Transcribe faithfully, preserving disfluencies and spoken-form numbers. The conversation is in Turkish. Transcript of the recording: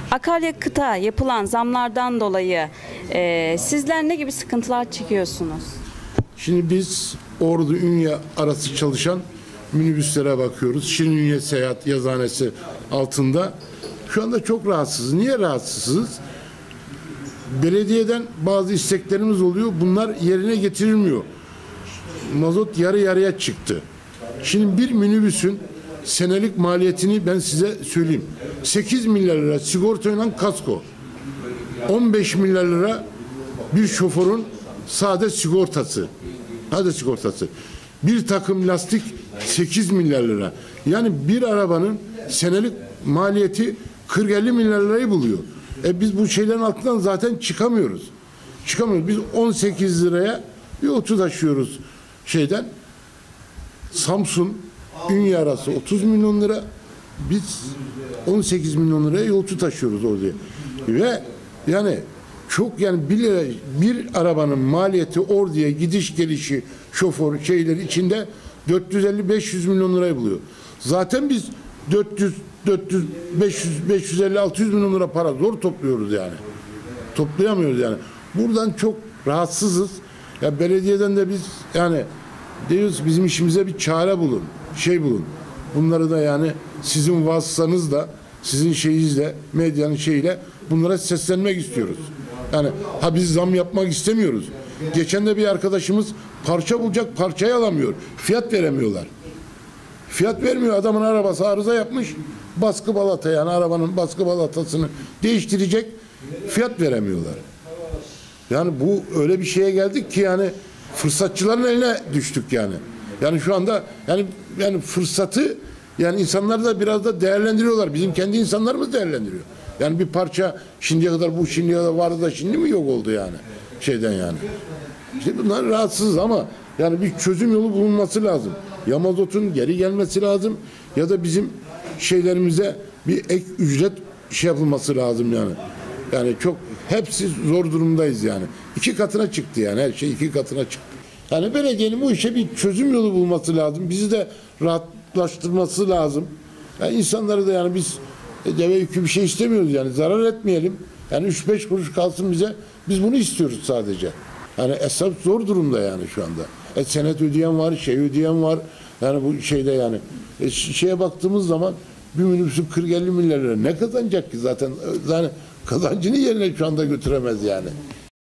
Akaryakıta yapılan zamlardan dolayı e, sizler ne gibi sıkıntılar çekiyorsunuz? Şimdi biz Ordu Ünye arası çalışan minibüslere bakıyoruz. Şirinünye Seyahat Yazıhanesi altında. Şu anda çok rahatsızız. Niye rahatsızız? Belediyeden bazı isteklerimiz oluyor. Bunlar yerine getirilmiyor. Mazot yarı yarıya çıktı. Şimdi bir minibüsün senelik maliyetini ben size söyleyeyim. sekiz milyar lira sigortayla kasko. on beş milyar lira bir şoförün sade sigortası. Hadi sigortası. Bir takım lastik sekiz milyar lira. Yani bir arabanın senelik maliyeti kırk elli milyar lirayı buluyor. E biz bu şeylerin altından zaten çıkamıyoruz. Çıkamıyoruz. Biz on sekiz liraya bir otu taşıyoruz şeyden. Samsun Ünye arası otuz milyon lira. Biz on sekiz milyon liraya yolcu taşıyoruz oraya. Ve yani çok yani bir, lira, bir arabanın maliyeti orduya gidiş gelişi şoför şeyleri içinde dört yüz elli beş yüz milyon lirayı buluyor. Zaten biz dört yüz dört yüz beş yüz beş yüz elli altı yüz milyon lira para zor topluyoruz yani. Toplayamıyoruz yani. Buradan çok rahatsızız. Ya belediyeden de biz yani diyoruz bizim işimize bir çare bulun. Şey bulun. Bunları da yani sizin vasıtanızla, sizin şeyinizle, medyanın şeyiyle bunlara seslenmek istiyoruz. Yani ha biz zam yapmak istemiyoruz. Geçen de bir arkadaşımız parça bulacak, parçayı alamıyor. Fiyat veremiyorlar. Fiyat vermiyor. Adamın arabası arıza yapmış. Baskı balata yani arabanın baskı balatasını değiştirecek. Fiyat veremiyorlar. Yani bu öyle bir şeye geldik ki yani fırsatçıların eline düştük yani. Yani şu anda yani yani fırsatı yani insanlar da biraz da değerlendiriyorlar. Bizim kendi insanlarımız değerlendiriyor. Yani bir parça şimdiye kadar bu şimdiye kadar vardı da şimdi mi yok oldu yani şeyden yani. İşte bunlar rahatsız ama yani bir çözüm yolu bulunması lazım. Ya mazotun geri gelmesi lazım ya da bizim şeylerimize bir ek ücret şey yapılması lazım yani. Yani çok hepsi zor durumdayız yani. İki katına çıktı yani her şey iki katına çıktı. Yani belediyenin bu işe bir çözüm yolu bulması lazım. Bizi de rahatlaştırması lazım. Yani insanları da yani biz deve yükü bir şey istemiyoruz yani zarar etmeyelim. Yani üç beş kuruş kalsın bize. Biz bunu istiyoruz sadece. Yani esnaf zor durumda yani şu anda. E, senet ödeyen var, şey ödeyen var. Yani bu şeyde yani. E, şeye baktığımız zaman bir minibüsün kırk elli milyar lira ne kazanacak ki zaten? Yani kazancını yerine şu anda götüremez yani.